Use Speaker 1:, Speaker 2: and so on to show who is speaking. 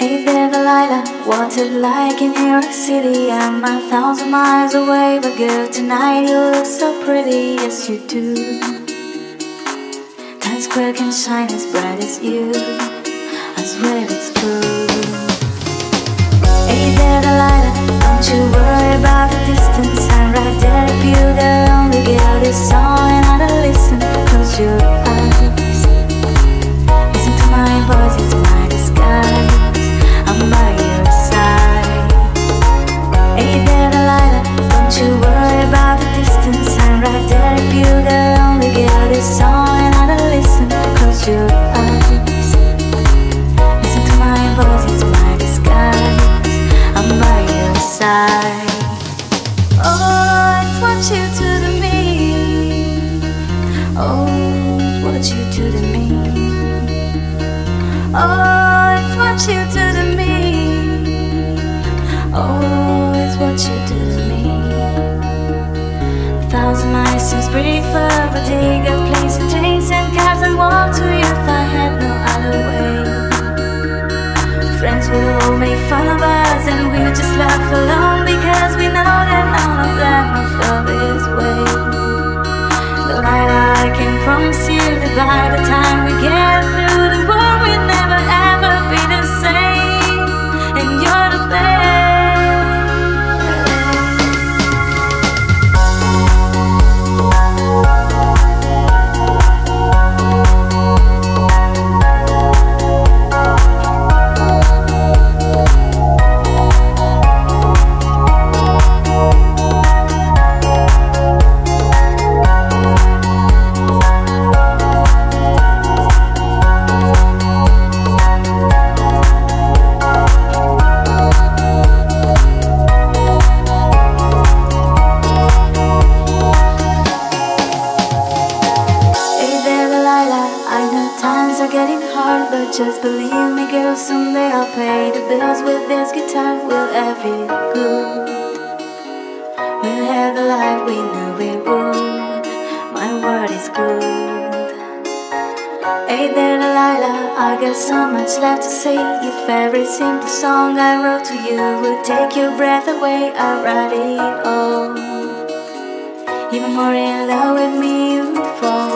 Speaker 1: Hey there, Delilah, what's it like in New York City? I'm 1,000 miles away, but girl, tonight you look so pretty, yes you do. Times Square can shine as bright as you, I swear it's true. Hey there, Delilah, don't you worry about the distance, I'm right there if you're the only girl this song and I don't listen. Close your eyes, listen to my voice, it's my disguise, I'm by your side. Hey there, Delilah, don't you worry about the distance, I'm right there if you're the only girl this song and I don't listen. Close your eyes, listen to my voice, it's my disguise, I'm by your side. Oh, it's what you do to me. Oh, it's what you do to me. Oh, it's what you do to me. Oh, it's what you do to me. 1,000 miles seems pretty far, but they got planes and trains and cars and walk to you if I had no other way. Friends will all make fun of us and we'll just laugh alone because we know that none of them will feel this way. Delilah, I can promise you that by the time we get through the world we'll never ever be the same, and you're the best. Getting hard, but just believe me girl, someday I'll pay the bills with this guitar. We'll have it good, we'll have the life we knew we would, my word is good. Hey there, Delilah, I got so much left to say. If every simple song I wrote to you would take your breath away, I'll write it all. Even more in love with me you'd fall.